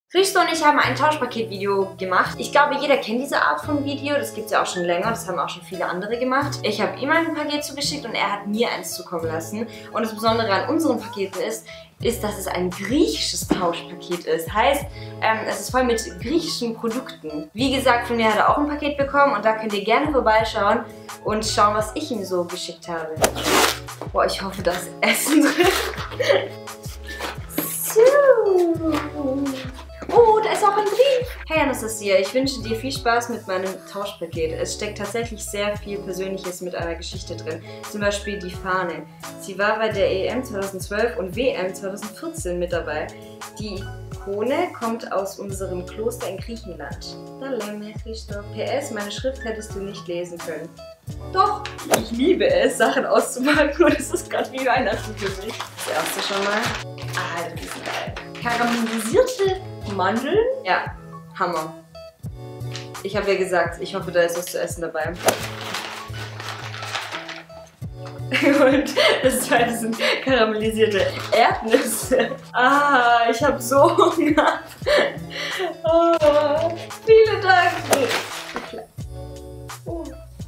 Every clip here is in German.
Risto und ich haben ein Tauschpaket-Video gemacht. Ich glaube, jeder kennt diese Art von Video. Das gibt es ja auch schon länger. Das haben auch schon viele andere gemacht. Ich habe ihm ein Paket zugeschickt und er hat mir eins zukommen lassen. Und das Besondere an unseren Paketen ist, dass es ein griechisches Tauschpaket ist. Heißt, es ist voll mit griechischen Produkten. Wie gesagt, von mir hat er auch ein Paket bekommen und da könnt ihr gerne vorbeischauen und schauen, was ich ihm so geschickt habe. Boah, ich hoffe, da ist Essen drin. So. Oh, da ist auch ein Brief. Hey Anastasia, ich wünsche dir viel Spaß mit meinem Tauschpaket. Es steckt tatsächlich sehr viel Persönliches mit einer Geschichte drin. Zum Beispiel die Fahne. Sie war bei der EM 2012 und WM 2014 mit dabei. Die Ikone kommt aus unserem Kloster in Griechenland. PS, meine Schrift hättest du nicht lesen können. Doch, ich liebe es, Sachen auszupacken und es ist gerade wie Weihnachten für mich. Das erste schon mal. Ah, das ist geil. Karamellisierte Mandeln? Ja, Hammer. Ich habe ja gesagt, ich hoffe, da ist was zu essen dabei. Und das zweite sind karamellisierte Erdnüsse. Ah, ich habe so Hunger. Oh, vielen Dank. Oh.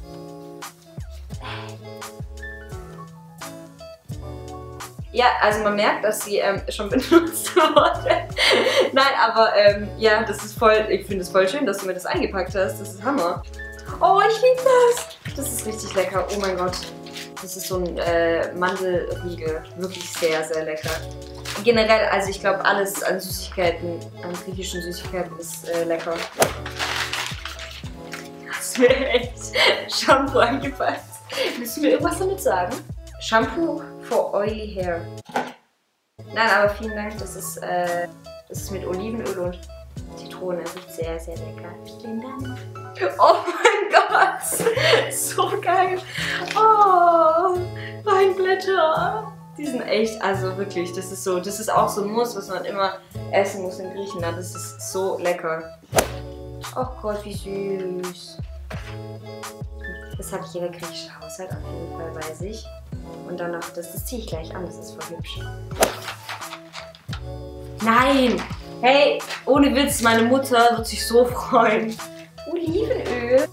Ja, also man merkt, dass sie schon benutzt wurde. Nein, aber ja, das ist voll, ich finde es voll schön, dass du mir das eingepackt hast. Das ist Hammer. Oh, ich liebe das. Das ist richtig lecker. Oh mein Gott. Das ist so ein Mandelriegel. Wirklich sehr, sehr lecker. Generell, also ich glaube, alles an Süßigkeiten, an griechischen Süßigkeiten ist lecker. Hast du mir echt Shampoo eingepackt? Willst du mir irgendwas damit sagen? Shampoo for oily hair. Nein, aber vielen Dank, das ist mit Olivenöl und Zitrone. Das riecht sehr, sehr lecker. Vielen Dank. Oh mein Gott, so geil. Oh, Weinblätter. Die sind echt, also wirklich, das ist auch so ein Muss, was man immer essen muss in Griechenland. Das ist so lecker. Oh Gott, wie süß. Das hat jeder griechische Haushalt auf jeden Fall bei sich. Und danach, das ziehe ich gleich an, das ist voll hübsch. Nein! Hey, ohne Witz, meine Mutter wird sich so freuen. Olivenöl.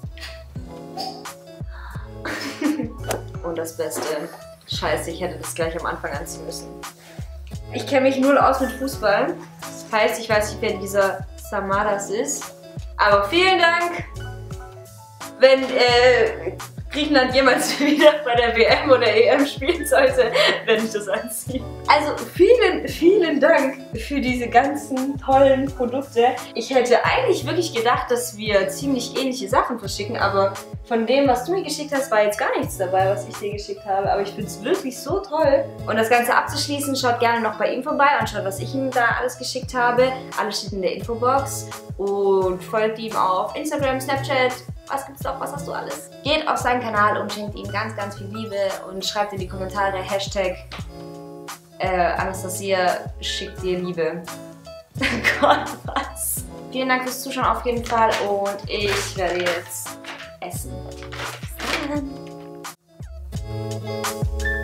Und das Beste. Scheiße, ich hätte das gleich am Anfang anziehen müssen. Ich kenne mich null aus mit Fußball. Das heißt, ich weiß nicht, wer dieser Samaras ist. Aber vielen Dank! Wenn Griechenland jemals wieder bei der WM oder EM spielen sollte, werde ich das anziehen. Also vielen, vielen Dank für diese ganzen tollen Produkte. Ich hätte eigentlich wirklich gedacht, dass wir ziemlich ähnliche Sachen verschicken, aber von dem, was du mir geschickt hast, war jetzt gar nichts dabei, was ich dir geschickt habe. Aber ich finde es wirklich so toll. Und das Ganze abzuschließen, schaut gerne noch bei ihm vorbei und schaut, was ich ihm da alles geschickt habe. Alles steht in der Infobox. Und folgt ihm auf Instagram, Snapchat. Was gibt's noch? Was hast du alles? Geht auf seinen Kanal und schenkt ihm ganz, ganz viel Liebe und schreibt in die Kommentare Hashtag Anastasia schickt dir Liebe. Gott, was? Vielen Dank fürs Zuschauen auf jeden Fall und ich werde jetzt essen. Bis dann.